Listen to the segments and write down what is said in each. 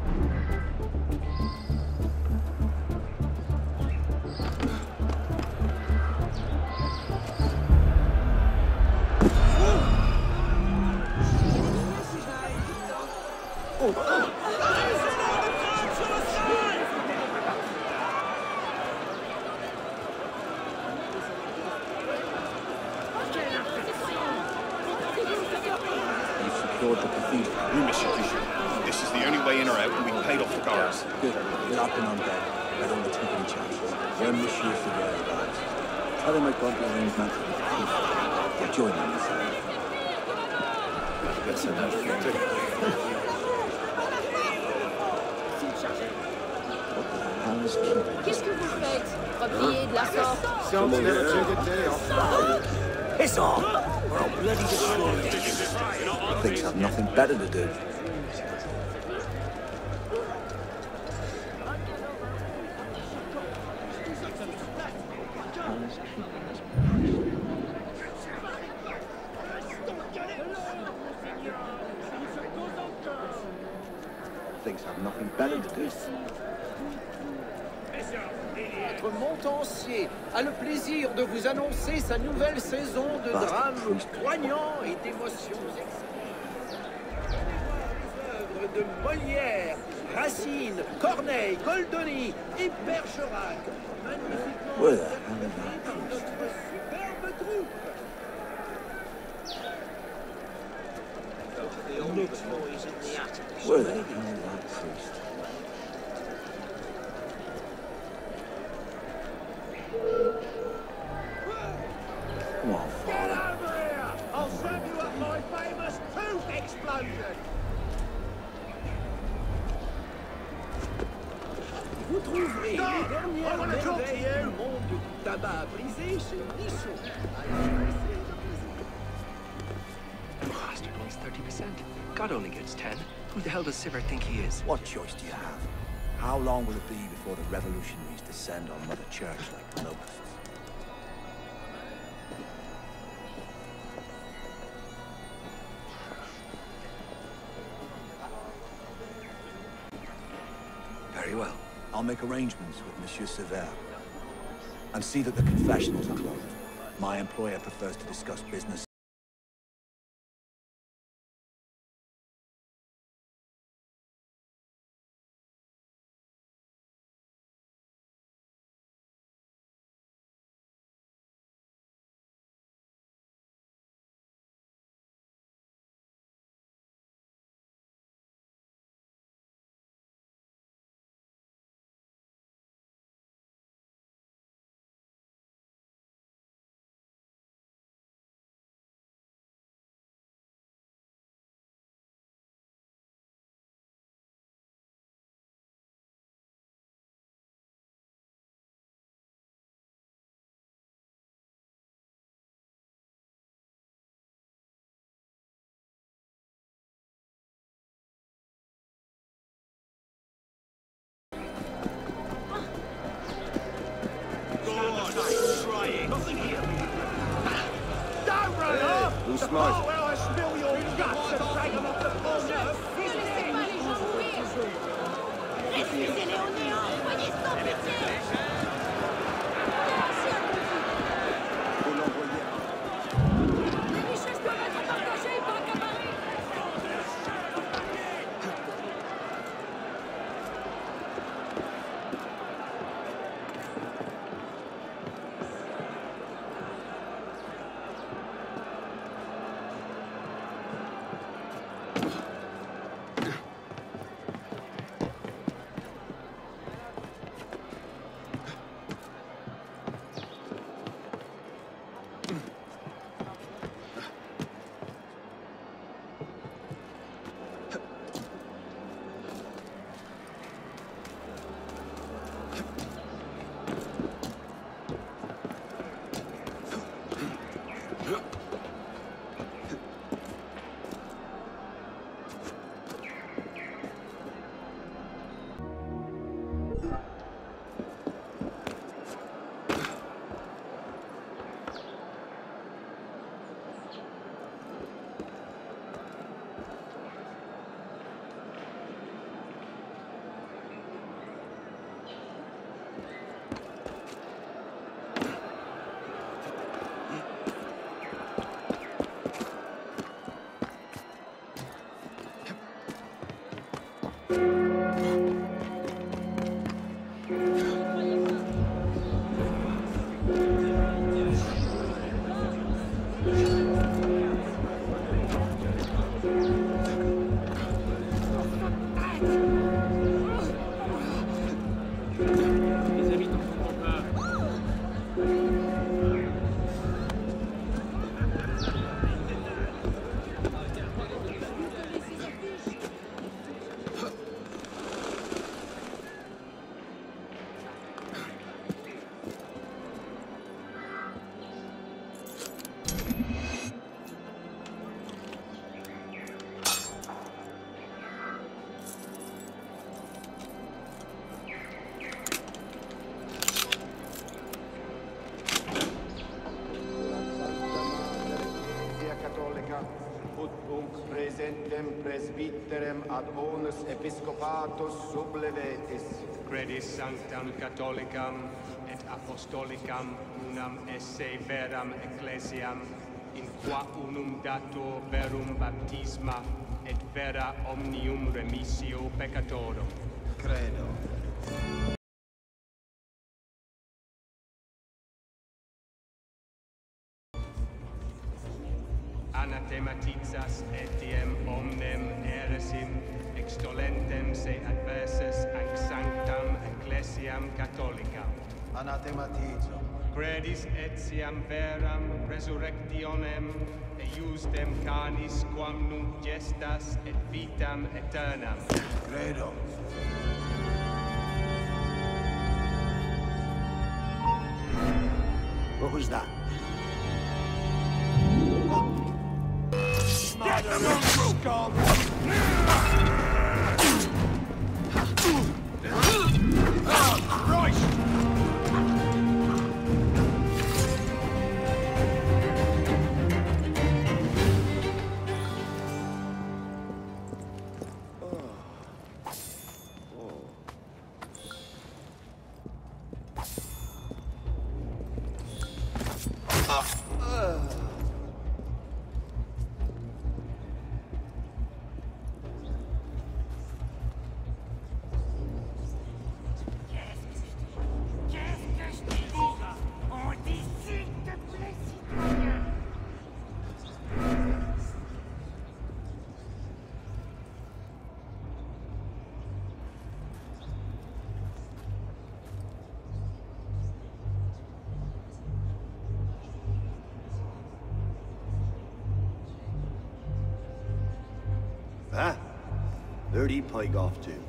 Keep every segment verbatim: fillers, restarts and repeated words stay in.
Qu'est-ce que vous faites? Repliez de la sorte? Piss off! Or I'll bloody destroy you. Things have nothing better to do. Things have nothing better to do. Notre montancier a le plaisir de vous annoncer sa nouvelle saison de drames poignants et d'émotions extrêmes. Œuvres de Molière, Racine, Corneille, Goldoni et Bergerac. Magnifiquement interprétés par notre superbe troupe. Where the hell is that priest? Come on, father. I'll serve you up my famous tooth explosion. Vous trouverez les dernières merveilles du monde du tabac brisé chez Michaud. Bastard wants thirty percent. God only gets ten. Who the hell does Silvert think he is? What choice do you have? How long will it be before the revolutionaries descend on Mother Church like locusts? Very well. I'll make arrangements with Monsieur Silvert and see that the confessionals are closed. My employer prefers to discuss business. Who's smart? Oh, well, I spill your guts and drag them off the floor now. Refusez-les au néant, voyez sans pitié. Les richesses doivent être partagées, pas accaparées. Presbyterem ad onus episcopatus sublevetis. Credis sanctam catholicam et apostolicam unam esse veram ecclesiam, in qua unum datur verum baptisma et vera omnium remissio peccatorum. Credo. Anathematizas etiem omnem heresim extolentem se adversus ac sanctam ecclesiam catholicam. Anathematizo. Credis etiam veram resurrectionem eiusdem canis quam nunc gestas et vitam aeternam. Credo. What was that? Get them on, scum! Christ! Huh? Where'd he pike off to?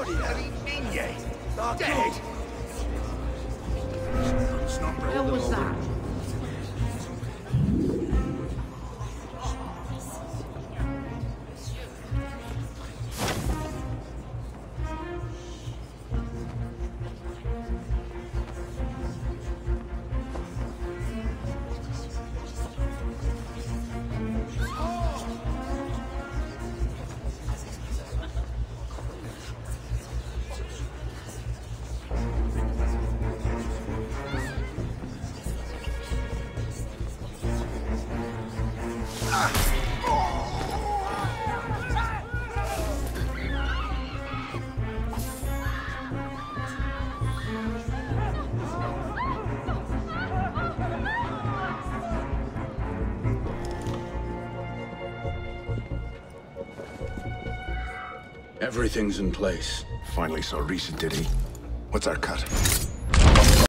Dead? Where was that? Everything's in place. Finally saw Risa, did he? What's our cut?